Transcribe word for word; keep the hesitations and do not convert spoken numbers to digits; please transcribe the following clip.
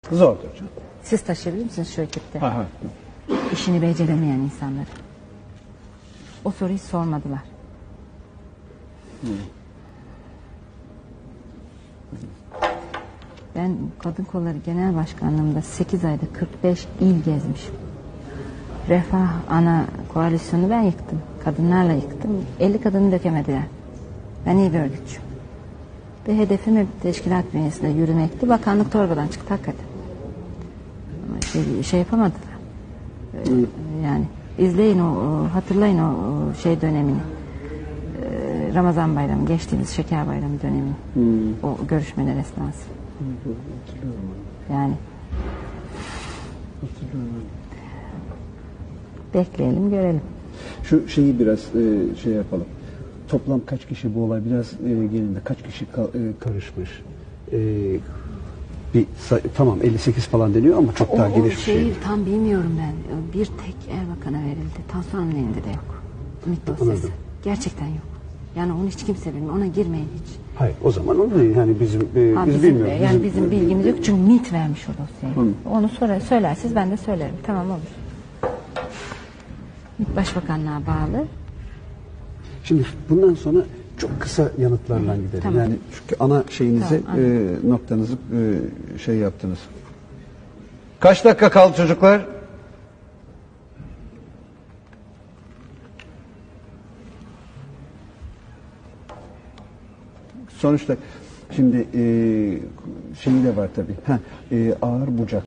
Zordur canım. Siz taşıyabilir misiniz şu ekipte? Aha. İşini beceremeyen insanları. O soruyu sormadılar. Hmm. Ben Kadın Kolları Genel Başkanlığımda sekiz ayda kırk beş il gezmişim. Refah ana koalisyonu ben yıktım. Kadınlarla yıktım. elli kadını dökemediler. Ben iyi bir örgütçüyüm. Ve hedefim hep teşkilat bünyesinde yürümekti. Bakanlık torbadan çıktı hakikaten. Ama şey, şey yapamadılar. Ee, yani izleyin o, o, hatırlayın o, o şey dönemini. Ee, Ramazan bayramı, geçtiğimiz şeker bayramı dönemini. Hmm. O görüşmeler esnası. Hatırlıyorum. Yani. Hatırlıyorum. Bekleyelim, görelim. Şu şeyi biraz e, şey yapalım. Toplam kaç kişi bu olay biraz e, gelinde kaç kişi ka, e, karışmış? E, bir tamam elli sekiz falan deniyor ama çok o, daha geniş bir şey. Şeyi tam bilmiyorum ben. Bir tek Erbakan'a verildi. Tansu Hanım'ın elinde de yok. MİT dosyası. Gerçekten yok. Yani onu hiç kimse bilmiyor. Ona girmeyin hiç. Hayır, o zaman onu yani bizim e, ha, biz bizim, bilmiyoruz. Yani bizim, bizim bilgimiz yok çünkü MİT vermiş o dosyayı. Hı. Onu sonra söylersiniz ben de söylerim. Tamam olur. MİT Başbakanlığa bağlı. Şimdi bundan sonra çok kısa yanıtlarla gidelim. Tamam. Yani çünkü ana şeyinizi tamam, e, noktanızı e, şey yaptınız. Kaç dakika kaldı çocuklar? Sonuçta şimdi e, şeyi de var tabii. Ha, e, ağır bucak.